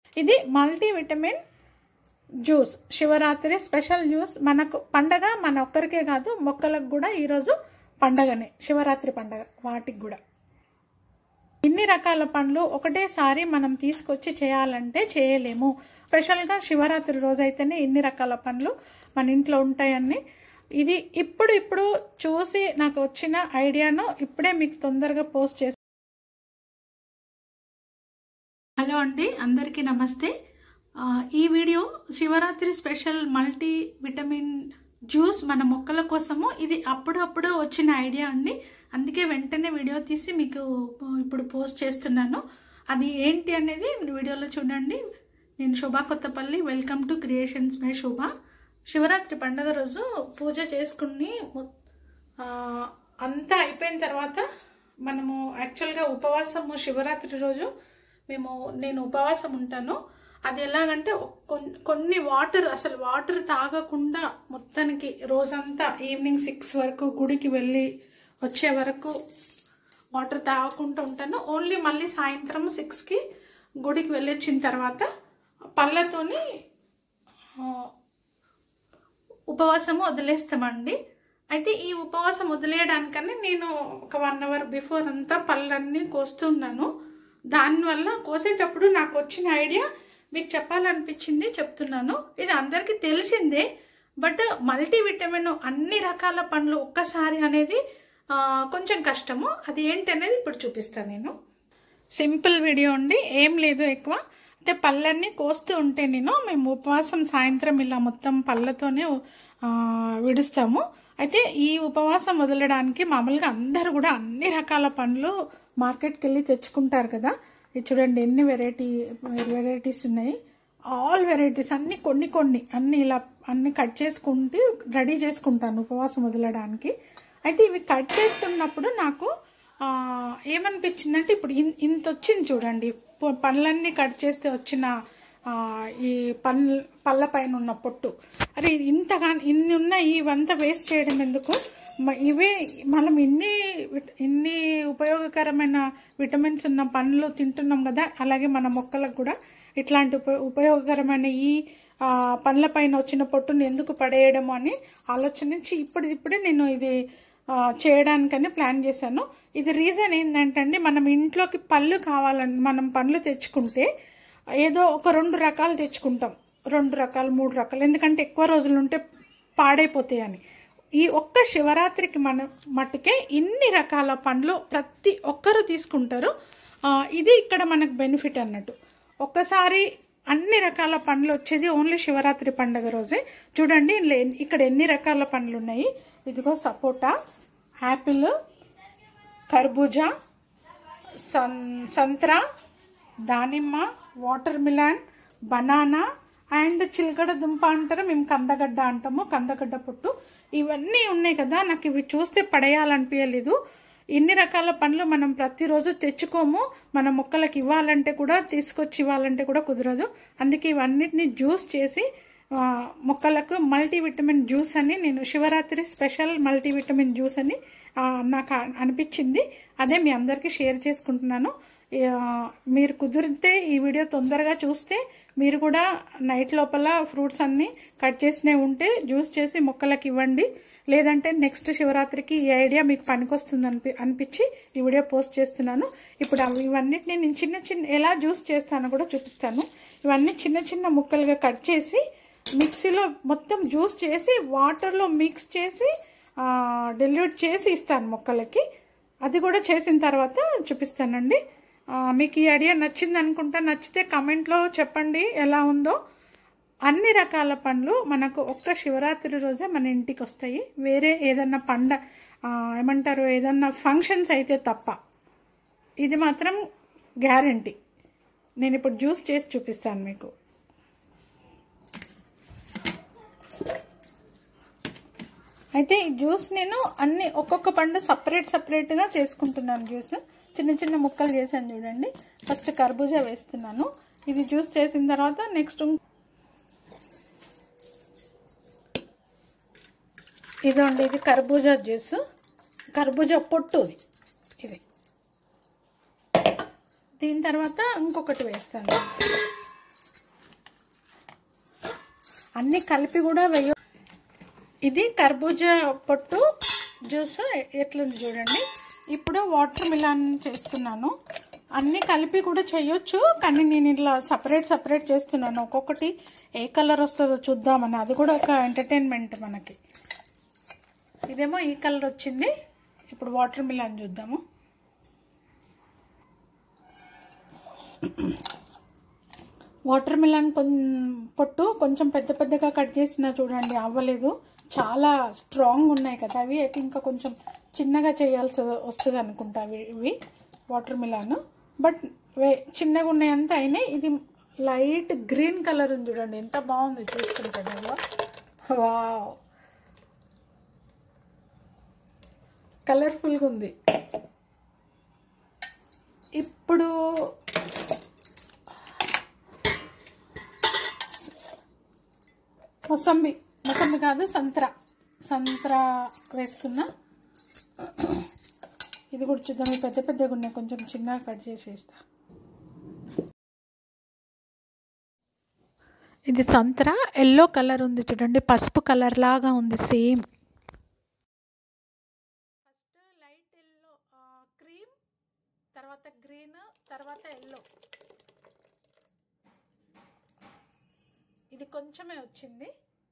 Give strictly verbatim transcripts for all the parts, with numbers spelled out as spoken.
ఇది multivitamin juice, Shivaratri special juice. మనకు పండగ మన ఒక్కరికే కాదు, మొక్కలకు కూడా ఈరోజు పండగనే, శివరాత్రి పండగ. వాటికి కూడా ఇన్ని రకాల పండ్లు ఒకటేసారి మనం తీసుకొచ్చి చేయాలంటే చేయలేము. స్పెషల్గా శివరాత్రి రోజైతేనే ఇన్ని రకాల పండ్లు మన ఇంట్లో ఉంటాయని ఇది ఇప్పుడు ఇప్పుడు చూసి నాకు వచ్చిన ఐడియాను ఇప్పుడే మీకు తొందరగా పోస్ట్ చేసి. హలో అండి, అందరికీ నమస్తే. ఈ video Shivaratri special multi vitamin juice మన మొక్కల కోసము. ఇది అప్పుడప్పుడు వచ్చిన ఐడియా అండి, అందుకే వెంటనే వీడియో తీసి మీకు ఇప్పుడు పోస్ట్ చేస్తున్నాను. అది ఏంటి అనేది వీడియోలో చూడండి. నేను Shobha Kottapalli, welcome to creations by Shobha. Shivaratri పండుగ రోజు పూజ చేసుకుని అంతా అయిపోయిన తర్వాత మనము యాక్చువల్గా ఉపవాసము శివరాత్రి రోజు మేము నేను ఉపవాసం ఉంటాను. అది ఎలాగంటే కొన్ని వాటర్ అసలు వాటర్ తాగకుండా మొత్తానికి రోజంతా ఈవినింగ్ సిక్స్ వరకు గుడికి వెళ్ళి వచ్చే వరకు వాటర్ తాగకుండా ఉంటాను. ఓన్లీ మళ్ళీ సాయంత్రం సిక్స్కి గుడికి వెళ్ళి వచ్చిన తర్వాత పళ్ళతోని ఉపవాసము వదిలేస్తామండి. అయితే ఈ ఉపవాసం వదిలేయడానికని నేను ఒక వన్ అవర్ బిఫోర్ అంతా పళ్ళన్నీ కోస్తున్నాను. దానివల్ల కోసేటప్పుడు నాకు వచ్చిన ఐడియా మీకు చెప్పాలనిపించింది, చెప్తున్నాను. ఇది అందరికీ తెలిసిందే, బట్ మల్టీవిటమిన్ అన్ని రకాల పండ్లు ఒక్కసారి అనేది కొంచెం కష్టము. అది ఏంటి అనేది ఇప్పుడు చూపిస్తాను నేను. సింపుల్ వీడియో అండి, ఏం లేదు ఎక్కువ. అయితే పళ్ళన్నీ కోస్తూ ఉంటే నేను మేము ఉపవాసం సాయంత్రం ఇలా మొత్తం పళ్ళతోనే విడుస్తాము. అయితే ఈ ఉపవాసం వదలడానికి మామూలుగా అందరూ కూడా అన్ని రకాల పండ్లు మార్కెట్కి వెళ్ళి తెచ్చుకుంటారు కదా. ఇది చూడండి ఎన్ని వెరైటీ వెరైటీస్ ఉన్నాయి. ఆల్ వెరైటీస్ అన్ని కొన్ని కొన్ని అన్ని ఇలా అన్ని కట్ చేసుకుంటూ రెడీ చేసుకుంటాను ఉపవాసం వదలడానికి. అయితే ఇవి కట్ చేస్తున్నప్పుడు నాకు ఏమనిపించిందంటే, ఇప్పుడు ఇంత వచ్చింది చూడండి, పళ్ళన్నీ కట్ చేస్తే వచ్చిన ఈ పళ్ళ పళ్ళ పైన ఉన్న పొట్టు. అరే ఇంతగా ఇన్ని ఉన్నాయి, ఇవంతా వేస్ట్ చేయడం ఎందుకు, ఇవే మనం ఇన్ని ఇన్ని ఉపయోగకరమైన విటమిన్స్ ఉన్న పండ్లు తింటున్నాం కదా, అలాగే మన మొక్కలకు కూడా ఇట్లాంటి ఉప ఉపయోగకరమైన ఈ పండ్ల పైన వచ్చిన పొట్టుని ఎందుకు పడేయడము అని ఆలోచన నుంచి ఇప్పుడు ఇప్పుడే నేను ఇది చేయడానికని ప్లాన్ చేశాను. ఇది రీజన్ ఏంటంటే, మనం ఇంట్లోకి పళ్ళు కావాలని మనం పండ్లు తెచ్చుకుంటే ఏదో ఒక రెండు రకాలు తెచ్చుకుంటాం, రెండు రకాలు మూడు రకాలు, ఎందుకంటే ఎక్కువ రోజులు ఉంటే పాడైపోతాయని. ఈ ఒక్క శివరాత్రికి మన మట్టుకే ఇన్ని రకాల పండ్లు ప్రతి ఒక్కరు తీసుకుంటారు. ఇది ఇక్కడ మనకు బెనిఫిట్ అన్నట్టు. ఒక్కసారి అన్ని రకాల పండ్లు వచ్చేది ఓన్లీ శివరాత్రి పండుగ రోజే. చూడండి ఇక్కడ ఎన్ని రకాల పండ్లు ఉన్నాయి. ఇదిగో సపోటా, యాపిల్, కర్బూజా, సన్ సంత్రా, దానిమ్మ, వాటర్ మిలాన్, బనానా అండ్ చిలకడ దుంప అంటారు, మేము కందగడ్డ అంటాము, కందగడ్డ పొట్టు. ఇవన్నీ ఉన్నాయి కదా, నాకు ఇవి చూస్తే పడేయాలనిపించలేదు. ఇన్ని రకాల పండ్లు మనం ప్రతిరోజు తెచ్చుకోము, మన మొక్కలకు ఇవ్వాలంటే కూడా తీసుకొచ్చి ఇవ్వాలంటే కూడా కుదరదు. అందుకే ఇవన్నిటిని జ్యూస్ చేసి మొక్కలకు మల్టీవిటమిన్ జ్యూస్ అని, నేను శివరాత్రి స్పెషల్ మల్టీవిటమిన్ జ్యూస్ అని నాకు అనిపించింది. అదే మీ అందరికీ షేర్ చేసుకుంటున్నాను. మీరు కుదిరితే ఈ వీడియో తొందరగా చూస్తే మీరు కూడా నైట్ లోపల ఫ్రూట్స్ అన్నీ కట్ చేసినవి ఉంటే జ్యూస్ చేసి మొక్కలకు ఇవ్వండి. లేదంటే నెక్స్ట్ శివరాత్రికి ఈ ఐడియా మీకు పనికొస్తుంది అనిపి అనిపించి ఈ వీడియో పోస్ట్ చేస్తున్నాను. ఇప్పుడు అవి ఇవన్నిటిని నేను చిన్న చిన్న ఎలా జ్యూస్ చేస్తానో కూడా చూపిస్తాను. ఇవన్నీ చిన్న చిన్న ముక్కలుగా కట్ చేసి మిక్సీలో మొత్తం జ్యూస్ చేసి వాటర్లో మిక్స్ చేసి డెల్యూట్ చేసి ఇస్తాను మొక్కలకి. అది కూడా చేసిన తర్వాత చూపిస్తానండి. మీకు ఈ ఐడియా నచ్చింది అనుకుంటా. నచ్చితే కమెంట్లో చెప్పండి ఎలా ఉందో. అన్ని రకాల పండ్లు మనకు ఒక్క శివరాత్రి రోజే మన ఇంటికి వస్తాయి, వేరే ఏదన్నా పండ ఏమంటారు ఏదన్నా ఫంక్షన్స్ అయితే తప్ప. ఇది మాత్రం గ్యారంటీ. నేను ఇప్పుడు జ్యూస్ చేసి చూపిస్తాను మీకు. అయితే ఈ జ్యూస్ నేను అన్ని ఒక్కొక్క పండు సపరేట్ సపరేట్గా చేసుకుంటున్నాను. జ్యూస్ చిన్న చిన్న ముక్కలు చేశాను చూడండి. ఫస్ట్ కర్బూజా వేస్తున్నాను. ఇది జ్యూస్ చేసిన తర్వాత నెక్స్ట్ ఇదండి, ఇది కర్బూజా జ్యూస్, కర్బూజా పొట్టు ఇది. దీని తర్వాత ఇంకొకటి వేస్తాను. అన్నీ కలిపి కూడా వేయ. ఇది కర్బూజా పొట్టు జ్యూస్ ఎట్లుంది చూడండి. ఇప్పుడు వాటర్ మిలాన్ చేస్తున్నాను. అన్నీ కలిపి కూడా చేయొచ్చు, కానీ నేను ఇట్లా సపరేట్ సపరేట్ చేస్తున్నాను. ఒక్కొక్కటి ఏ కలర్ వస్తుందో చూద్దామని, అది కూడా ఒక ఎంటర్టైన్మెంట్ మనకి. ఇదేమో ఈ కలర్ వచ్చింది. ఇప్పుడు వాటర్ మిలాన్ చూద్దాము. వాటర్ మిలాన్ పొట్టు కొంచెం పెద్ద పెద్దగా కట్ చేసినా చూడండి అవ్వలేదు, చాలా స్ట్రాంగ్ ఉన్నాయి కదా అవి. అయితే ఇంకా కొంచెం చిన్నగా చేయాల్సి వస్తుంది అనుకుంటా ఇవి వాటర్ మిలాన్. బట్ చిన్నగా ఉన్నాయంతా అయినాయి. ఇది లైట్ గ్రీన్ కలర్ ఉంది చూడండి, ఎంత బాగుంది చూస్తుంటే. వావ్, కలర్ఫుల్గా ఉంది. ఇప్పుడు మొసంబి మొసంబి కాదు సంత్రా సంత్రా వేస్తున్నా. ఇది కూడా చూద్దాం. పెద్ద పెద్దగా ఉన్నాయి, కొంచెం చిన్నగా కట్ చేసేస్తా. ఇది సంత్రా ఎల్లో కలర్ ఉంది చూడండి, పసుపు కలర్ లాగా ఉంది same. First light yellow, cream, తర్వాత గ్రీన్, తర్వాత ఎల్లో. ఇది కొంచెమే వచ్చింది.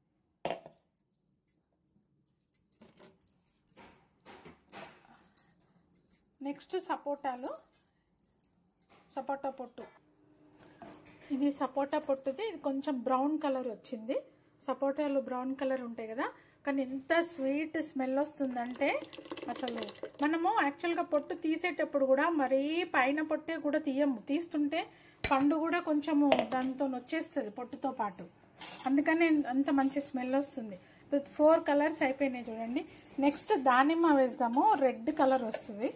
నెక్స్ట్ సపోటాలు, సపోటా పొట్టు. ఇది సపోటా పొట్టుది. ఇది కొంచెం బ్రౌన్ కలర్ వచ్చింది. సపోటాలు బ్రౌన్ కలర్ ఉంటాయి కదా, కానీ ఎంత స్వీట్ స్మెల్ వస్తుందంటే అసలు. మనము యాక్చువల్గా పొట్టు తీసేటప్పుడు కూడా మరీ పైన పొట్టే కూడా తీయము, తీస్తుంటే పండు కూడా కొంచెము దాంతో వచ్చేస్తుంది పొట్టుతో పాటు, అందుకని అంత మంచి స్మెల్ వస్తుంది. ఫోర్ కలర్స్ అయిపోయినాయి చూడండి. నెక్స్ట్ దానిమ్మ వేద్దాము, రెడ్ కలర్ వస్తుంది.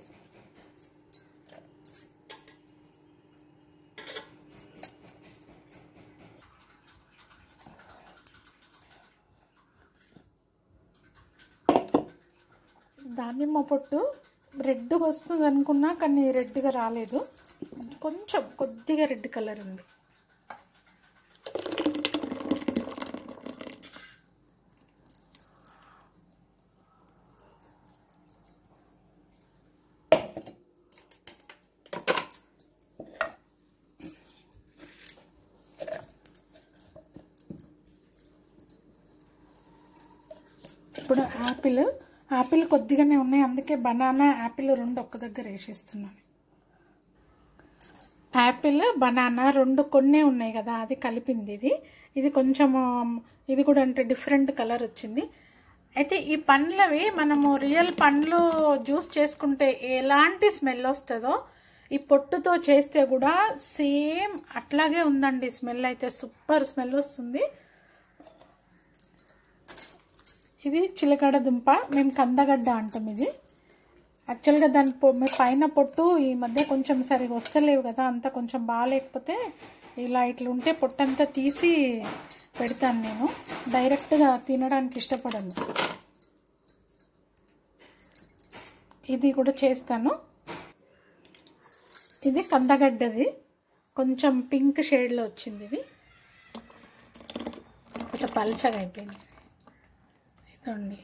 దానిమ్మ పొట్టు రెడ్ వస్తుంది అనుకున్నా, కానీ రెడ్గా రాలేదు, కొంచెం కొద్దిగా రెడ్ కలర్ ఉంది. ఇప్పుడు యాపిల్ యాపిల్ కొద్దిగానే ఉన్నాయి, అందుకే బనానా యాపిల్ రెండు ఒక్క దగ్గర వేసేస్తున్నాను. యాపిల్ బనానా రెండు కొన్నే ఉన్నాయి కదా, అది కలిపింది. ఇది ఇది కొంచెం ఇది కూడా అంటే డిఫరెంట్ కలర్ వచ్చింది. అయితే ఈ పండ్లవి మనము రియల్ పండ్లు జ్యూస్ చేసుకుంటే ఎలాంటి స్మెల్ వస్తుందో ఈ పొట్టుతో చేస్తే కూడా సేమ్ అట్లాగే ఉందండి. స్మెల్ అయితే సూపర్ స్మెల్ వస్తుంది. ఇది చిలకడ దుంప, మేము కందగడ్డ అంటాం. ఇది యాక్చువల్గా దాని పైన పొట్టు ఈ మధ్య కొంచెం సరిగా వస్తలేవు కదా, అంతా కొంచెం బాగాలేకపోతే ఇలా ఇట్లా ఉంటే పొట్టంతా తీసి పెడతాను నేను. డైరెక్ట్గా తినడానికి ఇష్టపడను. ఇది కూడా చేస్తాను. ఇది కందగడ్డది, కొంచెం పింక్ షేడ్లో వచ్చింది. ఇది కొంచెం పల్చగా అయిపోయింది. ఇదండి.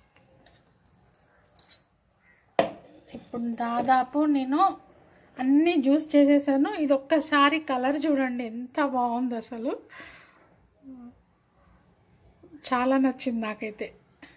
ఇప్పుడు దాదాపు నేను అన్నీ జ్యూస్ చేసేసాను. ఇది ఒక్కసారి కలర్ చూడండి ఎంత బాగుంది, అసలు చాలా నచ్చింది నాకైతే.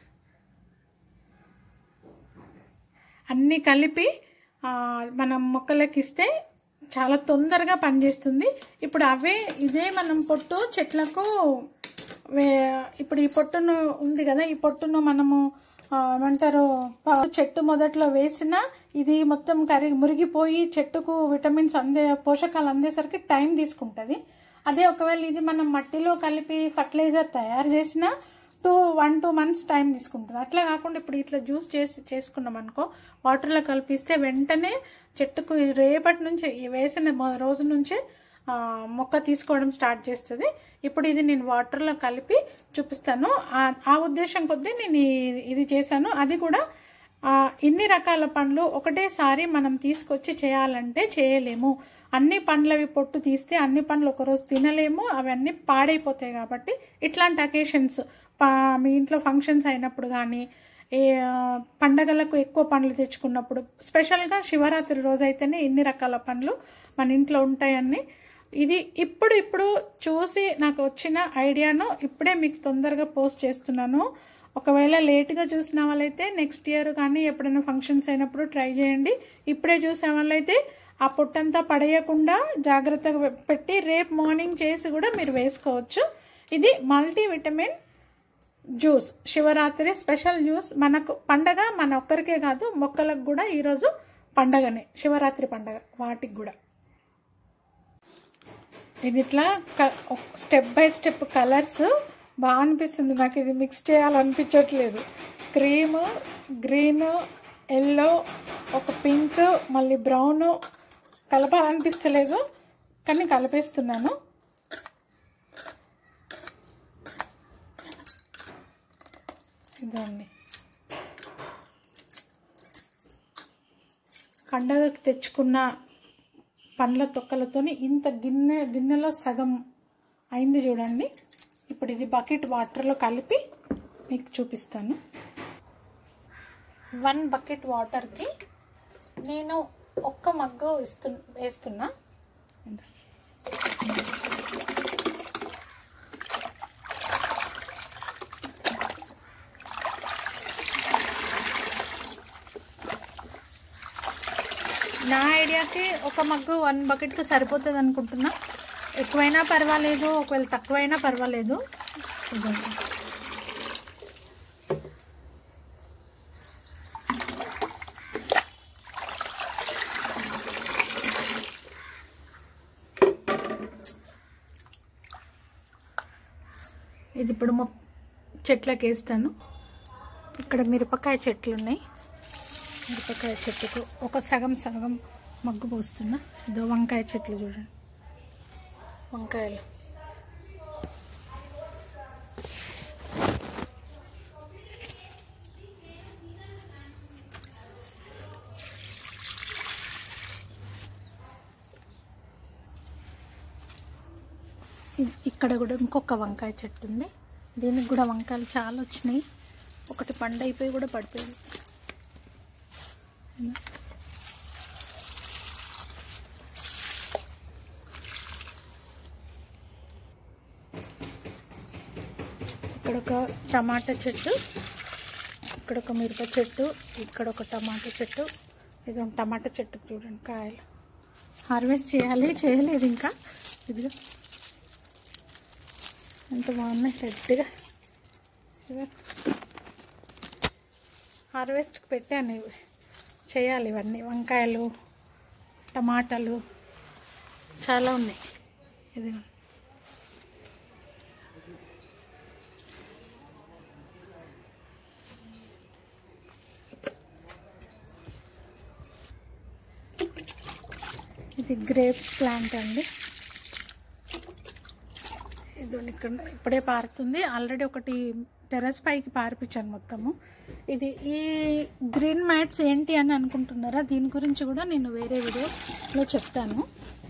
అన్నీ కలిపి మనం మొక్కలకి ఇస్తే చాలా తొందరగా పనిచేస్తుంది. ఇప్పుడు అవే ఇదే మనం పొట్టు చెట్లకు ఇప్పుడు ఈ పొట్టును ఉంది కదా, ఈ పొట్టును మనము ఏమంటారు చెట్టు మొదట్లో వేసిన ఇది మొత్తం కరిగి మురిగిపోయి చెట్టుకు విటమిన్స్ అందే పోషకాలు అందేసరికి టైం తీసుకుంటుంది. అదే ఒకవేళ ఇది మనం మట్టిలో కలిపి ఫర్టిలైజర్ తయారు చేసినా two one two months time తీసుకుంటుంది. అట్లా కాకుండా ఇప్పుడు ఇట్లా జ్యూస్ చేసి చేసుకున్నాం అనుకో, వాటర్లో కలిపిస్తే వెంటనే చెట్టుకు రేపటి నుంచి వేసిన రోజు నుంచే మొక్క తీసుకోవడం స్టార్ట్ చేస్తుంది. ఇప్పుడు ఇది నేను వాటర్లో కలిపి చూపిస్తాను. ఆ ఉద్దేశం కొద్దీ నేను ఇది చేశాను. అది కూడా ఇన్ని రకాల పండ్లు ఒకటేసారి మనం తీసుకొచ్చి చేయాలంటే చేయలేము. అన్ని పండ్లవి పొట్టు తీస్తే అన్ని పండ్లు ఒకరోజు తినలేము, అవన్నీ పాడైపోతాయి. కాబట్టి ఇట్లాంటి అకేషన్స్ మీ ఇంట్లో ఫంక్షన్స్ అయినప్పుడు కానీ ఏ పండగలకు ఎక్కువ పండ్లు తెచ్చుకున్నప్పుడు, స్పెషల్గా శివరాత్రి రోజు అయితేనే ఇన్ని రకాల పండ్లు మన ఇంట్లో ఉంటాయని ఇది ఇప్పుడు ఇప్పుడు చూసి నాకు వచ్చిన ఐడియాను ఇప్పుడే మీకు తొందరగా పోస్ట్ చేస్తున్నాను. ఒకవేళ లేట్గా చూసిన వాళ్ళైతే నెక్స్ట్ ఇయర్ కానీ ఎప్పుడైనా ఫంక్షన్స్ అయినప్పుడు ట్రై చేయండి. ఇప్పుడే చూసే వాళ్ళైతే ఆ పొట్టంతా పడేయకుండా జాగ్రత్తగా పెట్టి రేపు మార్నింగ్ చేసి కూడా మీరు వేసుకోవచ్చు. ఇది multivitamin juice, Shivaratri special juice. మనకు పండగ మన ఒక్కరికే కాదు, మొక్కలకు కూడా ఈరోజు పండగనే, శివరాత్రి పండగ వాటికి కూడా. ఇది ఇట్లా స్టెప్ బై స్టెప్ కలర్స్ బాగా అనిపిస్తుంది నాకు. ఇది మిక్స్ చేయాలనిపించట్లేదు. క్రీము, గ్రీను, ఎల్లో, ఒక పింక్, మళ్ళీ బ్రౌను కలపాలనిపిస్తలేదు కానీ కలిపేస్తున్నాను. ఇదండి పండగకి తెచ్చుకున్న పండ్ల తొక్కలతోని ఇంత గిన్నె గిన్నెలో సగం అయింది చూడండి. ఇప్పుడు ఇది బకెట్ వాటర్లో కలిపి మీకు చూపిస్తాను. వన్ బకెట్ వాటర్కి నేను ఒక్క మగ్గు ఇస్తు వేస్తున్నా. నా ఐడియాకి ఒక మగ్గు వన్ బకెట్కి సరిపోతుంది అనుకుంటున్నా. ఎక్కువైనా పర్వాలేదు, ఒకవేళ తక్కువైనా పర్వాలేదు. ఇది ఇప్పుడు మొ చెట్లకి వేస్తాను. ఇక్కడ మిరపకాయ చెట్లు ఉన్నాయి. మిరపకాయ చెట్టుకు ఒక సగం సగం మగ్గు పోస్తున్నా. ఇదో వంకాయ చెట్లు చూడండి, వంకాయలు. ఇక్కడ కూడా ఇంకొక వంకాయ చెట్టు ఉంది. దీనికి కూడా వంకాయలు చాలా వచ్చినాయి. ఒకటి పండు అయిపోయి కూడా పడిపోయింది. ఇక్కడ ఒక టమాటా చెట్టు, ఇక్కడ ఒక మిరప చెట్టు, ఇక్కడ ఒక టమాటా చెట్టు. ఇది ఒక టమాటా చెట్టు చూడండి, కాయలు హార్వెస్ట్ చేయాలి, చేయలేదు ఇంకా. ఇదిగో ఎంత బాగున్నాయి రెడ్గా. హార్వెస్ట్కి పెట్టాను, ఇవి చేయాలి. ఇవన్నీ వంకాయలు, టమాటాలు చాలా ఉన్నాయి. ఇది ఇది గ్రేప్స్ ప్లాంట్ అండి. ఇది ఇక్కడ ఇప్పుడే పారుతుంది. ఆల్రెడీ ఒకటి టెర్రస్ పైకి పారిపించాను మొత్తము. ఇది ఈ గ్రీన్ మ్యాట్స్ ఏంటి అని అనుకుంటున్నారా? దీని గురించి కూడా నేను వేరే వీడియోలో చెప్తాను.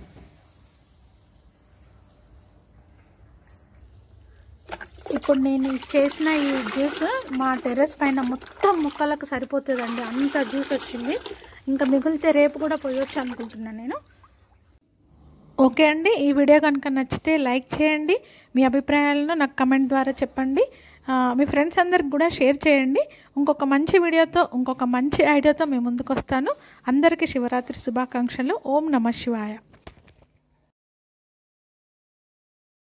ఇప్పుడు నేను చేసిన ఈ జ్యూస్ మా టెర్రస్ పైన మొత్తం మొక్కలకు సరిపోతుందండి. అంత జ్యూస్ వచ్చింది. ఇంకా మిగిలితే రేపు కూడా పోయొచ్చు అనుకుంటున్నాను నేను. ఓకే అండి, ఈ వీడియో కనుక నచ్చితే లైక్ చేయండి. మీ అభిప్రాయాలను నాకు కమెంట్ ద్వారా చెప్పండి. మీ ఫ్రెండ్స్ అందరికి కూడా షేర్ చేయండి. ఇంకొక మంచి వీడియోతో, ఇంకొక మంచి ఐడియాతో మేము ముందుకు వస్తాను. అందరికీ శివరాత్రి శుభాకాంక్షలు. ఓం నమః శివాయ.